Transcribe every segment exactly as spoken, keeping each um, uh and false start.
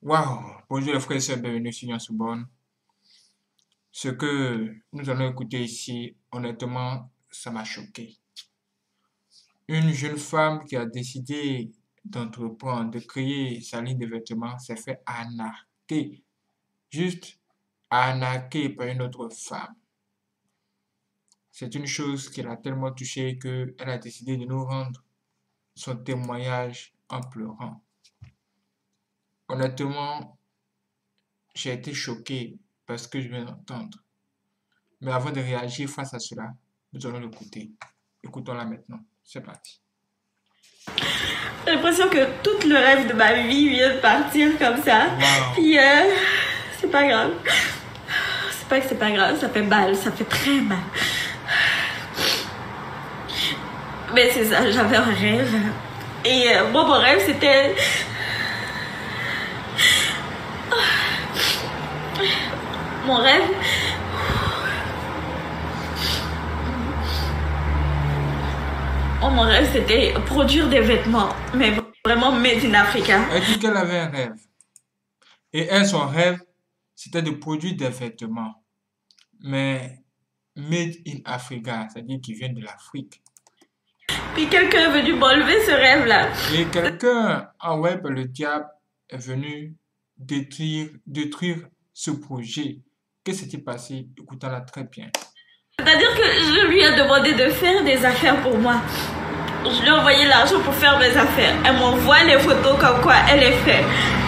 Waouh! Bonjour les frères et sœurs, bienvenue sur Nyon Soubonne. Ce que nous allons écouter ici, honnêtement, ça m'a choqué. Une jeune femme qui a décidé d'entreprendre, de créer sa ligne de vêtements, s'est fait arnaquer, juste arnaquer par une autre femme. C'est une chose qui l'a tellement touchée qu'elle a décidé de nous rendre son témoignage en pleurant. Honnêtement, j'ai été choqué par ce que je viens d'entendre. Mais avant de réagir face à cela, nous allons l'écouter. Écoutons-la maintenant. C'est parti. J'ai l'impression que tout le rêve de ma vie vient de partir comme ça. Wow. Puis, euh, c'est pas grave. C'est pas que c'est pas grave, ça fait mal, ça fait très mal. Mais c'est ça, j'avais un rêve. Et euh, moi, mon rêve, c'était... Mon rêve... Oh, mon rêve, c'était produire des vêtements, mais vraiment made in Africa. Elle dit qu'elle avait un rêve. Et elle, son rêve, c'était de produire des vêtements. Mais made in Africa, c'est-à-dire qui viennent de l'Afrique. Puis quelqu'un est venu m'enlever ce rêve-là. Et quelqu'un, envoyé par le diable, est venu détruire, détruire ce projet. Qu'est-ce qui s'est passé? Écoutons-la très bien. C'est-à-dire que je lui ai demandé de faire des affaires pour moi. Je lui ai envoyé l'argent pour faire mes affaires. Elle m'envoie les photos comme quoi elle est faite.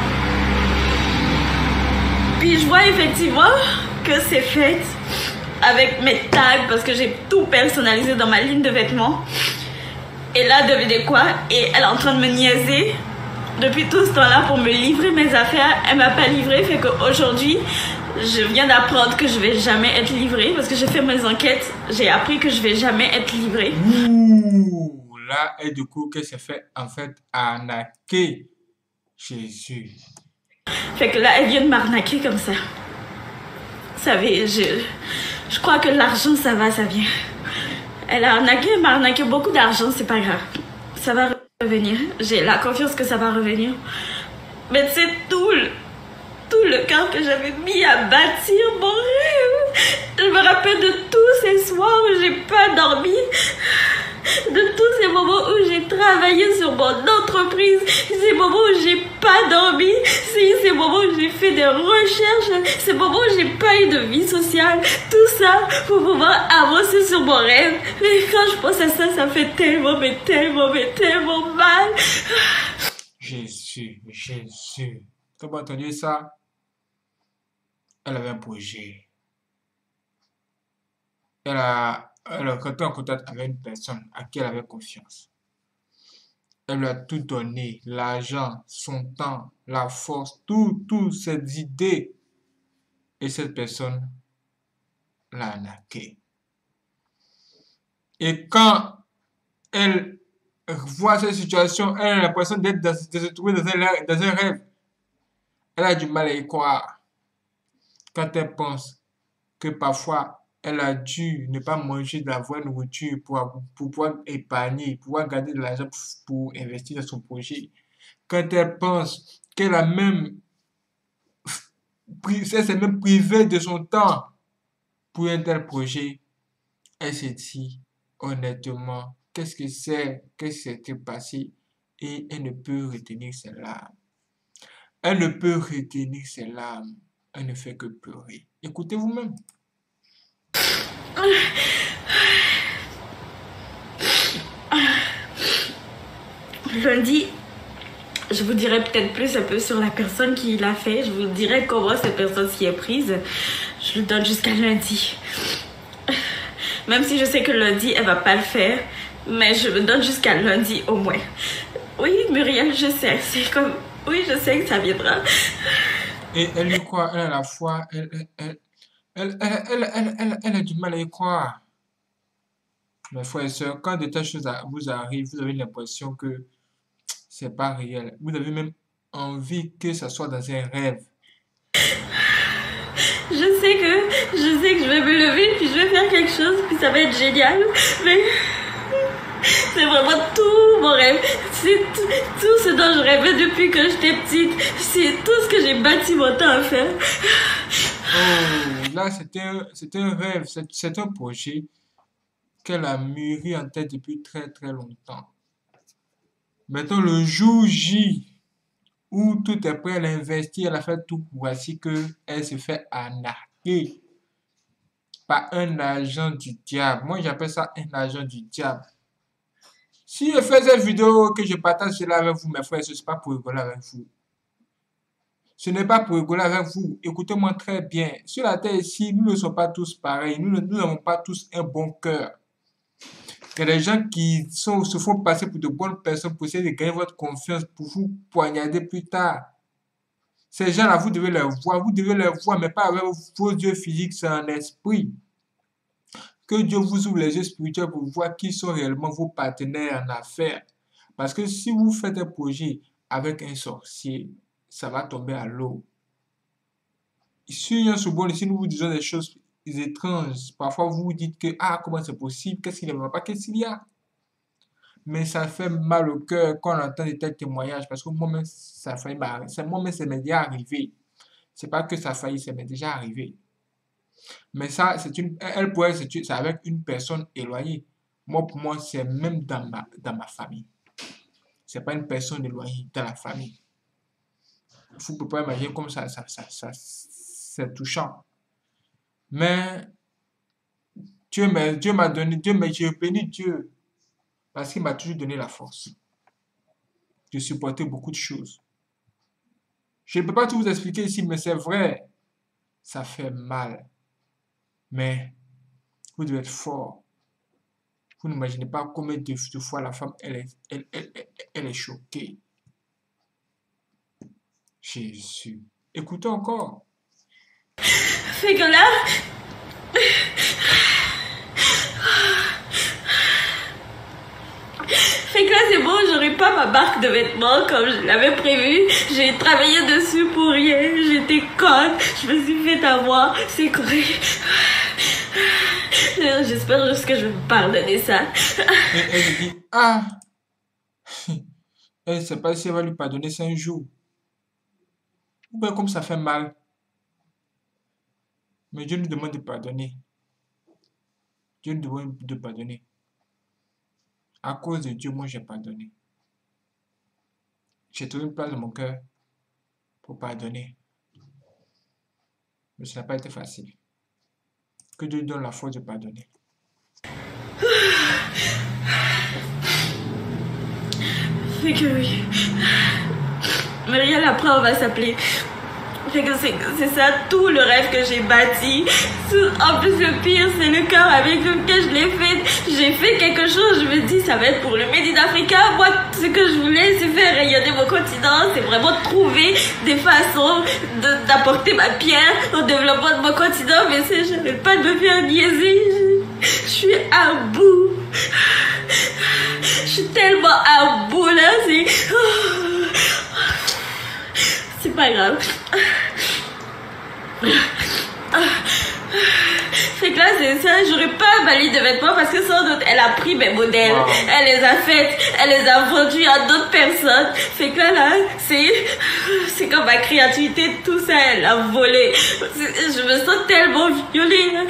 Puis je vois effectivement que c'est fait avec mes tags parce que j'ai tout personnalisé dans ma ligne de vêtements. Et là, devinez quoi? Et elle est en train de me niaiser depuis tout ce temps-là pour me livrer mes affaires. Elle m'a pas livré, fait qu'aujourd'hui, je viens d'apprendre que je vais jamais être livrée parce que j'ai fait mes enquêtes. J'ai appris que je vais jamais être livrée. Ouh, là, et du coup, qu'elle s'est fait en fait arnaquer. Jésus. Fait que là, elle vient de m'arnaquer comme ça. Vous savez, je, je crois que l'argent, ça va, ça vient. Elle a arnaqué, elle m'a arnaqué beaucoup d'argent, c'est pas grave. Ça va revenir. J'ai la confiance que ça va revenir. Mais c'est tout le, tout le cœur que j'avais mis à bâtir mon rêve. Je me rappelle de tous ces soirs où j'ai pas dormi. De tous ces moments où j'ai travaillé sur mon entreprise, ces moments où j'ai pas dormi, ces moments où j'ai fait des recherches, ces moments où j'ai pas eu de vie sociale, tout ça pour pouvoir avancer sur mon rêve. Mais quand je pense à ça, ça fait tellement, mais tellement, mais tellement mal. Jésus, Jésus. Quand vous entendu ça, elle avait un projet. Elle a, elle a rentré en contact avec une personne à qui elle avait confiance. Elle lui a tout donné, l'argent, son temps, la force, tout, toutes ses idées. Et cette personne l'a arnaqué. Et quand elle voit cette situation, elle a l'impression d'être dans, de se trouver dans un, dans un rêve. Elle a du mal à y croire. Quand elle pense que parfois, elle a dû ne pas manger de la vraie nourriture pour, pour pouvoir épargner, pour pouvoir garder de l'argent pour, pour investir dans son projet. Quand elle pense qu'elle a même, elle s'est même privée de son temps pour un tel projet, elle s'est dit honnêtement, qu'est-ce que c'est, qu'est-ce qui s'est passé, et elle ne peut retenir ses larmes. Elle ne peut retenir ses larmes. Elle ne fait que pleurer. Écoutez vous-même. Lundi, je vous dirai peut-être plus un peu sur la personne qui l'a fait. Je vous dirai comment cette personne s'y est prise. Je le donne jusqu'à lundi. Même si je sais que lundi, elle va pas le faire. Mais je le donne jusqu'à lundi au moins. Oui, Muriel, je sais. C'est comme... Oui, je sais que ça viendra. Et elle y croit, elle a la foi, elle, elle, elle, elle, elle, elle, elle, elle a du mal à y croire. Mes frères et sœurs, quand de telles choses vous arrivent, vous avez l'impression que c'est pas réel. Vous avez même envie que ça soit dans un rêve. Je sais que, je sais que je vais me lever, puis je vais faire quelque chose, puis ça va être génial. Mais c'est vraiment tout mon rêve. C'est tout, tout ce dont je rêvais depuis que j'étais petite. C'est tout ce que j'ai bâti mon temps à faire. Oh, là, c'était un, c'était un rêve, c'est c'est un projet qu'elle a mûri en tête depuis très très longtemps. Maintenant, le jour J, où tout est prêt, elle a investi, elle a fait tout, voici que elle se fait arnaquer par un agent du diable. Moi, j'appelle ça un agent du diable. Si je fais cette vidéo, que je partage cela avec vous, mes frères, ce n'est pas pour rigoler avec vous. Ce n'est pas pour rigoler avec vous. Écoutez-moi très bien. Sur la terre ici, nous ne sommes pas tous pareils. Nous ne- nous n'avons pas tous un bon cœur. Il y a des gens qui sont, se font passer pour de bonnes personnes pour essayer de gagner votre confiance, pour vous poignarder plus tard. Ces gens-là, vous devez les voir. Vous devez les voir, mais pas avec vos yeux physiques, c'est un esprit. Que Dieu vous ouvre les yeux spirituels pour voir qui sont réellement vos partenaires en affaires. Parce que si vous faites un projet avec un sorcier, ça va tomber à l'eau. Ici, sur bon, ici, nous vous disons des choses étranges. Parfois, vous vous dites que, ah, comment c'est possible? Qu'est-ce qu'il ne va pas? Qu'est-ce qu'il y a? Mais ça fait mal au cœur quand on entend de tels témoignages. Parce que moi-même, ça a failli m'arriver. C'est- Moi-même, ça m'est déjà arrivé. C'est pas que ça a failli, ça m'est déjà arrivé. Mais ça, c'est une, elle pourrait, c'est c'est avec une personne éloignée. Moi, pour moi, c'est même dans ma, dans ma famille. C'est pas une personne éloignée, dans la famille. Vous ne pouvez pas imaginer comme ça, ça, ça, ça, c'est touchant. Mais Dieu m'a Dieu m'a donné, Dieu m'a, j'ai béni Dieu parce qu'il m'a toujours donné la force de supporter beaucoup de choses. Je ne peux pas tout vous expliquer ici, mais c'est vrai, ça fait mal. Mais vous devez être fort. Vous n'imaginez pas combien de, de fois la femme, elle est, elle, elle, elle, elle est choquée. Jésus. Écoutez encore. Fait que là, fait que là c'est bon, j'aurai pas ma marque de vêtements comme je l'avais prévu. J'ai travaillé dessus pour rien. J'étais conne. Je me suis fait avoir. C'est correct. J'espère juste que je vais me pardonner ça. Et elle lui dit, ah, elle ne sait pas si elle va lui pardonner cinq jours. Ou bien comme ça fait mal. Mais Dieu nous demande de pardonner. Dieu nous demande de pardonner. À cause de Dieu, moi j'ai pardonné. J'ai trouvé une place dans mon cœur pour pardonner. Mais ça n'a pas été facile. Que Dieu donne la force de pardonner. Fait que oui. Marielle, après on va s'appeler. Fait que c'est c'est ça tout le rêve que j'ai bâti. Tout- En plus le pire c'est le cœur avec lequel je l'ai fait. J'ai fait quelque chose, je me dis ça va être pour le Made in Africa. Moi ce que je voulais c'est faire rayonner mon continent. C'est vraiment trouver des façons de- d'apporter ma pierre au développement de mon continent. Mais c'est j'arrête pas de me faire niaiser. Je, je suis à bout. Je suis tellement à bout là. C'est... C'est pas grave. Fait que là, c'est ça, j'aurais pas ma ligne de vêtements parce que sans doute, elle a pris mes modèles, Wow. elle les a faites, elle les a vendus à d'autres personnes. Fait que là, là, c'est, c'est comme ma créativité, tout ça, elle a volé. C'est- Je me sens tellement violée, là.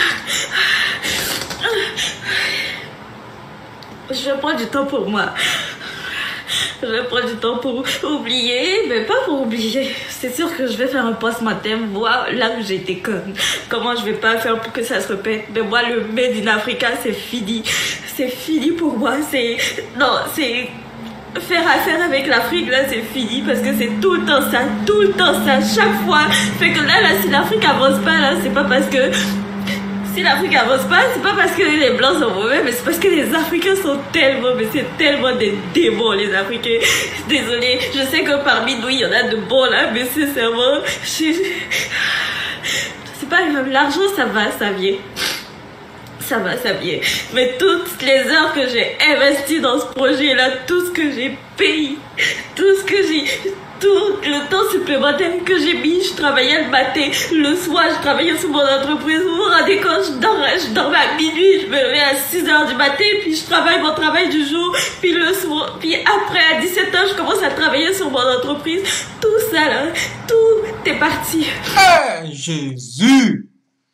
Je vais prendre du temps pour moi. Je vais prendre du temps pour oublier, mais pas pour oublier. C'est sûr que je vais faire un post-mortem, voir là où j'étais conne. Comment je vais pas faire pour que ça se répète. Mais moi, le Made in Africa, c'est fini. C'est fini pour moi. C'est... Non, c'est... Faire affaire avec l'Afrique, là, c'est fini. Parce que c'est tout le temps ça, tout le temps ça, chaque fois. Fait que là, là, si l'Afrique avance pas, là, c'est pas parce que... Si l'Afrique avance pas, c'est pas parce que les Blancs sont mauvais, mais c'est parce que les Africains sont tellement, mais c'est tellement des démons, les Africains. Désolée, je sais que parmi nous, il y en a de bons là, mais sincèrement, je... c'est pas grave, l'argent, ça va, ça vient. Ça va, ça vient. Mais toutes les heures que j'ai investies dans ce projet-là, tout ce que j'ai payé, tout ce que j'ai... tout le temps supplémentaire que j'ai mis, je travaillais le matin, le soir, je travaillais sur mon entreprise. Vous vous rendez compte, je dormais, je dormais à minuit, je me levais à six heures du matin, puis je travaille mon travail du jour, puis le soir, puis après, à dix-sept heures, je commence à travailler sur mon entreprise. Tout ça, là, tout est parti. Hey, Jésus!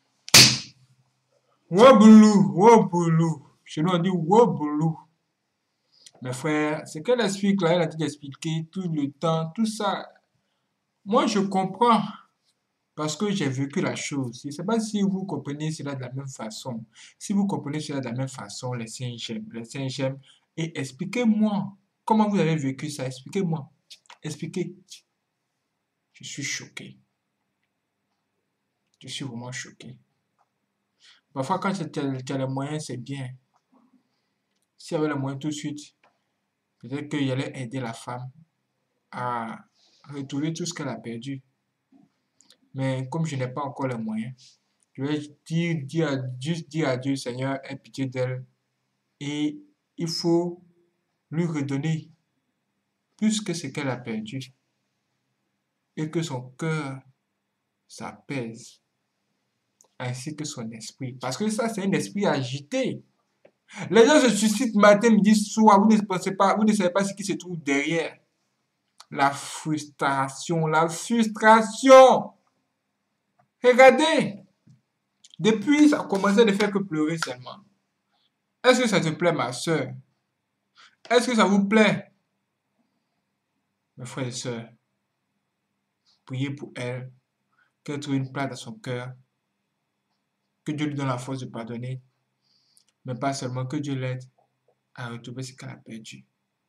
Waboulou, waboulou. Chez nous, on dit waboulou. Mes frères, c'est que l'esprit Claire a tout expliqué tout le temps, tout ça. Moi, je comprends parce que j'ai vécu la chose. Je ne sais pas si vous comprenez cela de la même façon. Si vous comprenez cela de la même façon, les saints j'aiment, les saints j'aiment. Et expliquez-moi comment vous avez vécu ça. Expliquez-moi. Expliquez. Je suis choqué. Je suis vraiment choqué. Parfois, quand tu as les moyens, c'est bien. Si y avait les moyens tout de suite, peut-être qu'il allait aider la femme à retrouver tout ce qu'elle a perdu. Mais comme je n'ai pas encore les moyens, je vais dire, dire, juste dire à Dieu, Seigneur, aie pitié d'elle. Et il faut lui redonner plus que ce qu'elle a perdu. Et que son cœur s'apaise. Ainsi que son esprit. Parce que ça, c'est un esprit agité. Les gens se suicident matin, midi, soir. Vous ne pensez pas, vous ne savez pas ce qui se trouve derrière. La frustration, la frustration. Regardez. Depuis, ça a commencé à ne faire que pleurer seulement. Est-ce que ça te plaît, ma soeur? Est-ce que ça vous plaît? Mes frères et sœurs, priez pour elle, qu'elle trouve une place dans son cœur, que Dieu lui donne la force de pardonner, mais pas seulement que Dieu l'aide à retrouver ce qu'elle a perdu.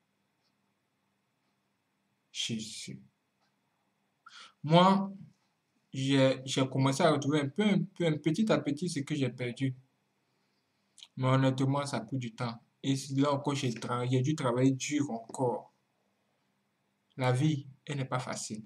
Jésus. Moi, j'ai commencé à retrouver un peu, un peu, un petit à petit ce que j'ai perdu. Mais honnêtement, ça a pris du temps. Et là encore, j'ai dû travailler dur encore. La vie, elle n'est pas facile.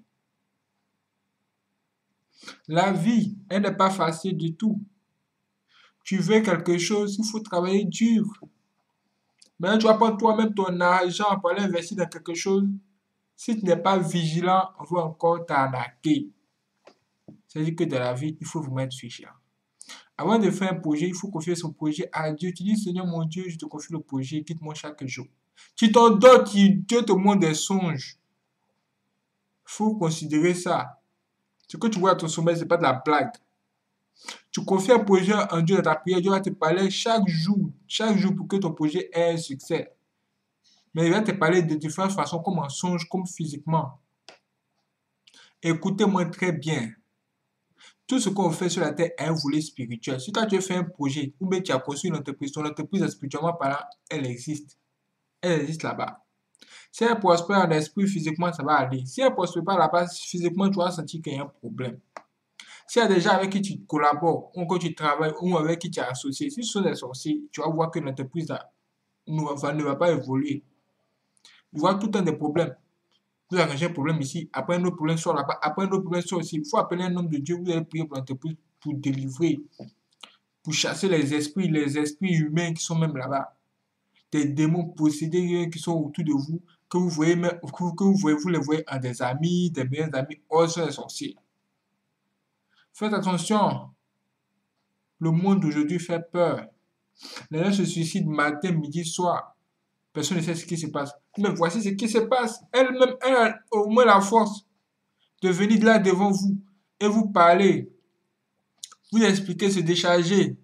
La vie, elle n'est pas facile du tout. Tu veux quelque chose, il faut travailler dur. Mais tu vas prendre toi-même ton argent pour aller investir dans quelque chose. Si tu n'es pas vigilant, on va encore t'arnaquer. C'est-à-dire que dans la vie, il faut vous mettre vigilant. Avant de faire un projet, il faut confier son projet à Dieu. Tu dis, Seigneur mon Dieu, je te confie le projet, quitte-moi chaque jour. Tu t'endors, Dieu te montre des songes. Il faut considérer ça. Ce que tu vois à ton sommeil, ce n'est pas de la blague. Tu confies un projet en Dieu dans ta prière, Dieu va te parler chaque jour, chaque jour pour que ton projet ait un succès. Mais il va te parler de différentes façons, comme en songe, comme physiquement. Écoutez-moi très bien. Tout ce qu'on fait sur la terre est un volet spirituel. Si toi tu fais un projet, ou bien tu as construit une entreprise, ton entreprise spirituellement parlant, elle existe. Elle existe là-bas. Si elle prospère en esprit, physiquement, ça va aller. Si elle ne prospère pas là-bas, physiquement, tu vas sentir qu'il y a un problème. S'il y a des gens avec qui tu collabores, ou que tu travailles, ou avec qui tu es associé, si ce sont des sorciers, tu vas voir que l'entreprise ne va pas évoluer. Tu vois tout le temps des problèmes. Vous arrangez un problème ici, après un autre problème sort là-bas, après un autre problème sort ici. Il faut appeler un homme de Dieu, vous allez prier pour l'entreprise pour délivrer, pour chasser les esprits, les esprits humains qui sont même là-bas. Des démons possédés qui sont autour de vous, que vous voyez, même, que vous voyez, vous les voyez en des amis, des meilleurs amis, or ce sont des sorciers. Faites attention. Le monde d'aujourd'hui fait peur. Les gens se suicident matin, midi, soir. Personne ne sait ce qui se passe. Mais voici ce qui se passe. Elle-même, elle a au moins la force de venir là devant vous et vous parler. Vous expliquer, se décharger.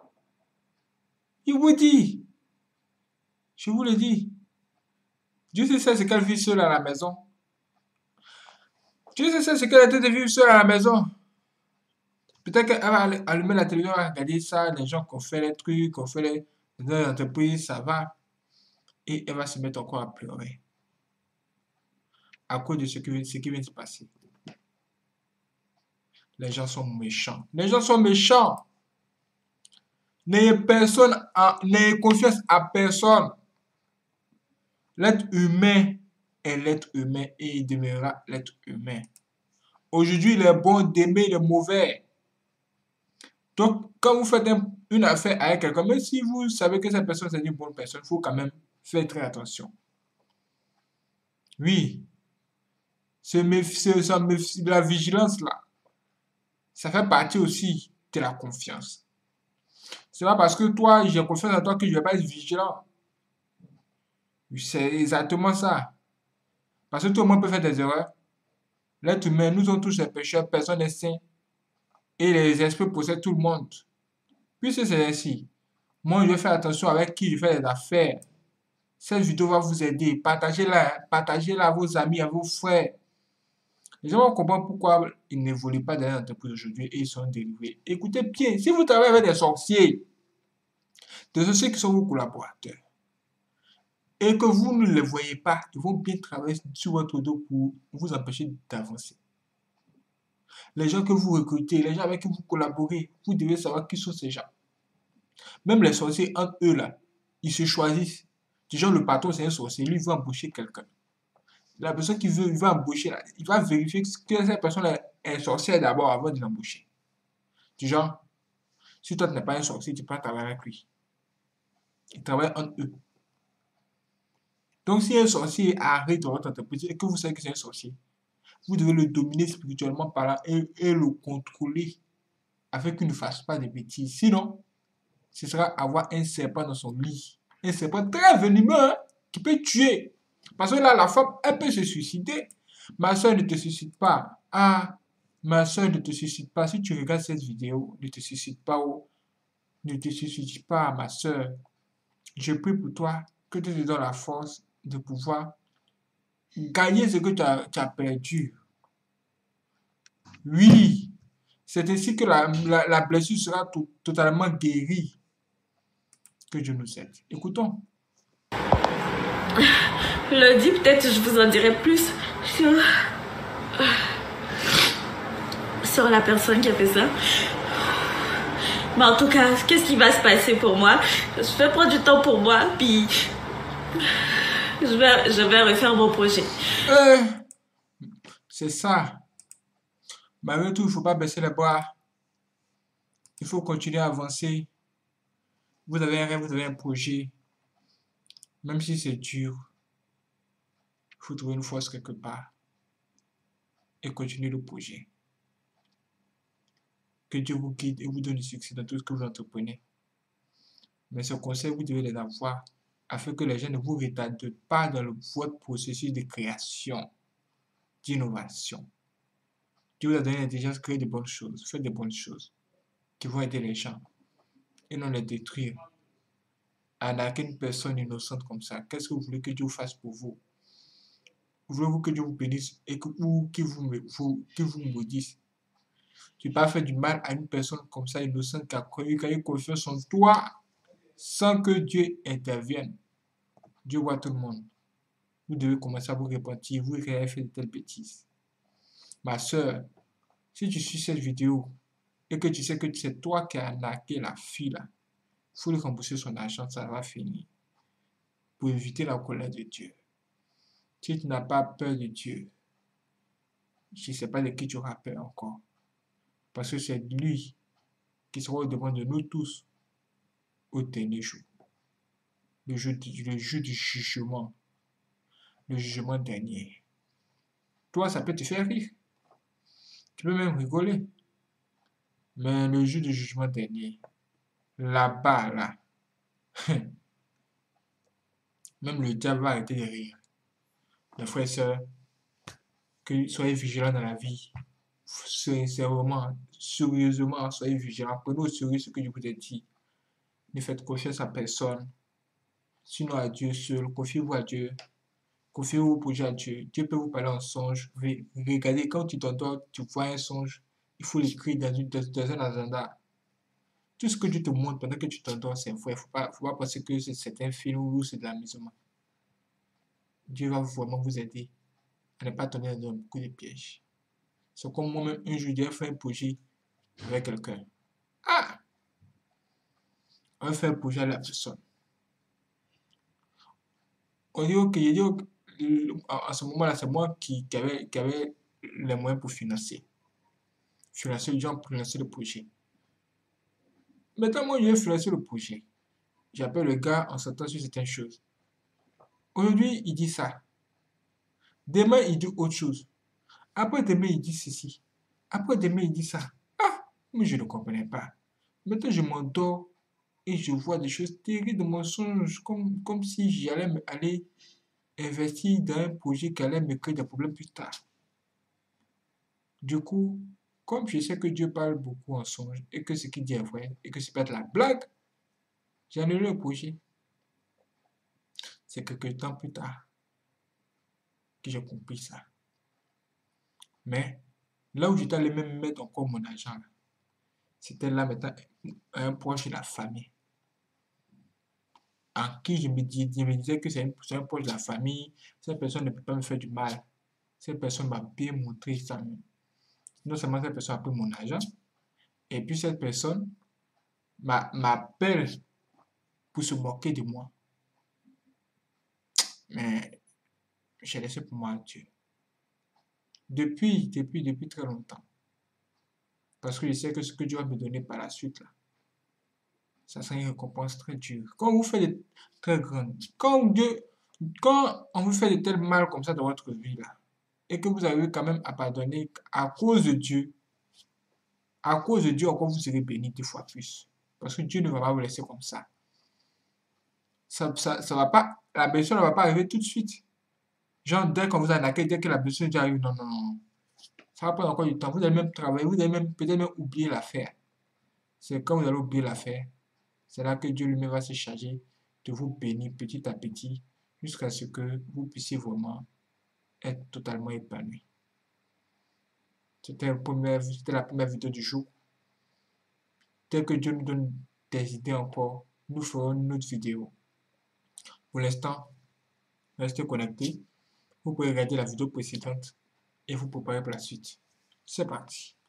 Il vous dit. Je vous le dis. Dieu sait ce qu'elle vit seule à la maison. Dieu sait ce qu'elle a été de vivre seule à la maison. Peut-être qu'elle va allumer la télévision, elle va regarder ça, les gens qui ont fait les trucs, qui ont fait les, les entreprises, ça va. Et elle va se mettre encore à pleurer. À cause de ce qui, ce qui vient de se passer. Les gens sont méchants. Les gens sont méchants. N'ayez personne, n'ayez confiance à personne. L'être humain est l'être humain et il demeurera l'être humain. Aujourd'hui, il est bon d'aimer le mauvais. Donc, quand vous faites un, une affaire avec quelqu'un, même si vous savez que cette personne c'est une bonne personne, il faut quand même faire très attention. Oui, Ce méf- ce- ce méf- la vigilance là, ça fait partie aussi de la confiance. C'est pas parce que toi, j'ai confiance en toi que je vais pas être vigilant. C'est exactement ça. Parce que tout le monde peut faire des erreurs. L'être humain, nous sommes tous des pécheurs, personne n'est saint. Et les esprits possèdent tout le monde. Puisque c'est ainsi, moi je vais faire attention avec qui je fais des affaires. Cette vidéo va vous aider. Partagez-la, hein. Partagez-la à vos amis, à vos frères. Les gens vont comprendre pourquoi ils n'évoluent pas dans l'entreprise aujourd'hui et ils sont dérivés. Écoutez bien, si vous travaillez avec des sorciers, des sorciers qui sont vos collaborateurs, et que vous ne les voyez pas, ils vont bien travailler sur votre dos pour vous empêcher d'avancer. Les gens que vous recrutez, les gens avec qui vous collaborez, vous devez savoir qui sont ces gens. Même les sorciers entre eux là, ils se choisissent. Déjà le patron c'est un sorcier, lui il veut embaucher quelqu'un. La personne qui veut, il va embaucher là, il va vérifier que cette personne est sorcière d'abord avant de l'embaucher. Du genre, si toi tu n'es pas un sorcier, tu peux pas travailler avec lui. Ils travaillent entre eux. Donc si un sorcier arrive dans votre entreprise et que vous savez que c'est un sorcier, vous devez le dominer spirituellement parlant et, et le contrôler afin qu'il ne fasse pas de bêtises. Sinon, ce sera avoir un serpent dans son lit. Un serpent très venimeux hein, qui peut tuer. Parce que là, la femme, elle peut se suicider. Ma soeur, ne te suicide pas. Ah, ma soeur, ne te suicide pas. Si tu regardes cette vidéo, ne te suicide pas. Oh. Ne te suicide pas, ma soeur. Je prie pour toi que Dieu te donne la force de pouvoir gagner ce que tu as, tu as perdu. Oui, c'est ainsi que la, la, la blessure sera tout, totalement guérie. Que Dieu nous aide. Écoutons. Lundi, peut-être je vous en dirai plus sur, sur la personne qui a fait ça. Mais en tout cas, qu'est-ce qui va se passer pour moi? Je vais prendre du temps pour moi, puis je vais, je vais refaire mon projet. Euh, c'est ça. Malgré tout, il ne faut pas baisser les bras. Il faut continuer à avancer. Vous avez un rêve, vous avez un projet. Même si c'est dur, il faut trouver une force quelque part et continuer le projet. Que Dieu vous guide et vous donne du succès dans tout ce que vous entreprenez. Mais ce conseil, vous devez les avoir afin que les gens ne vous retardent pas dans le, votre processus de création, d'innovation. Dieu vous a donné l'intelligence de créer de bonnes choses, faire de bonnes choses qui vont aider les gens et non les détruire. Arnaquer une personne innocente comme ça, qu'est-ce que vous voulez que Dieu fasse pour vous? Voulez-vous que Dieu vous bénisse et que, ou qu'il vous, vous, qu'il vous maudisse? Tu ne peux pas faire du mal à une personne comme ça, innocente, qui a, qui a eu confiance en toi, sans que Dieu intervienne. Dieu voit tout le monde. Vous devez commencer à vous repentir, vous qui avez fait de telles bêtises. Ma soeur, si tu suis cette vidéo et que tu sais que c'est toi qui as arnaqué la fille là, il faut lui rembourser son argent, ça va finir. Pour éviter la colère de Dieu. Si tu n'as pas peur de Dieu, je ne sais pas de qui tu auras peur encore. Parce que c'est lui qui sera au devant de nous tous au dernier jour. Le jour du, le jour du jugement. Le jugement dernier. Toi, ça peut te faire rire. Tu peux même rigoler. Mais le jour du jugement dernier, là-bas, là, même le diable va arrêter de rire. Mes frères et sœurs, que soyez vigilants dans la vie. Sincèrement, sérieusement, soyez vigilants. Prenez au sérieux ce que je vous ai dit. Ne faites confiance à personne. Sinon à Dieu seul. Confiez-vous à Dieu. Confiez vos projets à Dieu. Dieu peut vous parler en songe. Regardez, quand tu t'endors, tu vois un songe. Il faut l'écrire dans, une, dans, dans un agenda. Tout ce que Dieu te montre pendant que tu t'endors, c'est vrai. Il ne faut pas, faut pas penser que c'est un film ou c'est de l'amusement. Dieu va vraiment vous aider à ne pas tomber dans beaucoup de pièges. C'est comme moi-même, un jour, j'ai fait un projet avec quelqu'un. Ah! On va faire un projet à la personne. On dit, ok, j'ai dit, ok, à ce moment-là, c'est moi qui, qui, avait, qui avait les moyens pour financer. Financer les gens pour financer le projet. Maintenant, moi, je vais financer le projet. J'appelle le gars en s'attendant sur certaines choses. Aujourd'hui, il dit ça. Demain, il dit autre chose. Après-demain, il dit ceci. Après-demain, il dit ça. Ah, mais je ne comprenais pas. Maintenant, je m'endors et je vois des choses terribles de mensonges, comme, comme si j'allais me- aller investir dans un projet qui allait me créer des problèmes plus tard. Du coup, comme je sais que Dieu parle beaucoup en songe et que ce qu'il dit est vrai et que c'est pas de la blague, j'ai annulé le projet. C'est quelques temps plus tard que j'ai compris ça. Mais là où j'étais allé même mettre encore mon argent, là, c'était là maintenant un proche de la famille en qui je me, dis, je me disais que c'est une- c'est un proche de la famille, cette personne ne peut pas me faire du mal. Cette personne m'a bien montré ça. Non seulement cette personne a pris mon argent, et puis cette personne m'a- m'appelle pour se moquer de moi. Mais j'ai laissé pour moi Dieu. Depuis, depuis, depuis très longtemps. Parce que je sais que ce que Dieu va me donner par la suite, là, ça sera une récompense très dure. Quand vous faites de très grandes, quand Dieu, quand on vous fait de tel mal comme ça dans votre vie, là, et que vous avez quand même à pardonner à cause de Dieu, à cause de Dieu, encore vous serez béni deux fois plus. Parce que Dieu ne va pas vous laisser comme ça. Ça, ça, ça va pas, la blessure ne va pas arriver tout de suite. Genre, dès qu'on vous a attaqué, dès que la blessure déjà arrive, non, non, non. Ça va prendre encore du temps. Vous allez même travailler, vous allez même peut-être même oublier l'affaire. C'est quand vous allez oublier l'affaire, c'est là que Dieu lui-même va se charger de vous bénir petit à petit jusqu'à ce que vous puissiez vraiment être totalement épanoui. C'était la première, c'était la première vidéo du jour. Dès que Dieu nous donne des idées encore, nous ferons une autre vidéo. Pour l'instant, restez connectés. Vous pouvez regarder la vidéo précédente et vous préparer pour la suite. C'est parti.